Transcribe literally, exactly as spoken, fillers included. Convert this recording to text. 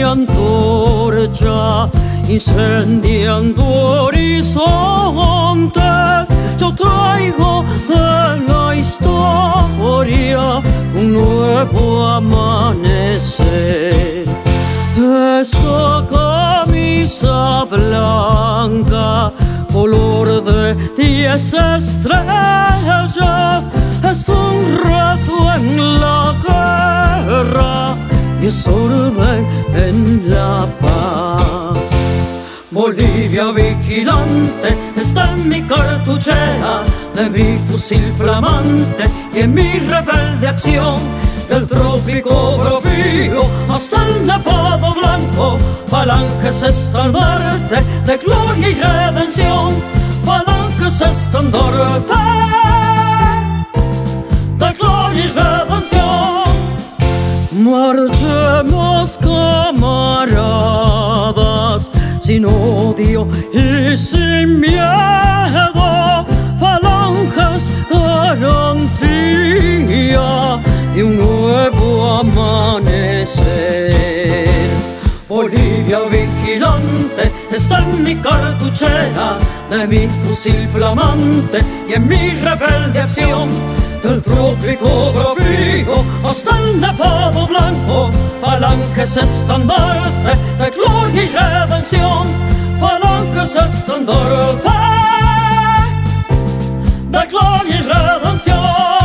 antorcha incendiando horizontes. Yo traigo de la historia un nuevo amanecer. Esta camisa blanca, color de diez estrellas, es un reto en la guerra y es orden en la paz. Bolivia vigilante está en mi cartuchera, de mi fusil flamante y en mi rebelde acción. Del trópico Brofío hasta el nevado blanco, Falanges estandarte de gloria y redención. Falanges estandarte de gloria y redención. Marchemos, camaradas, sin odio y sin miedo. Falanges, garantía de un nuevo amanecer. Bolivia vigilante está en mi cartuchera, de mi fusil flamante y en mi rebelde acción. Del trópico Brofío hasta el nevado blanco, Falanges estandarte de gloria y redención. Falanges estandarte de gloria y redención.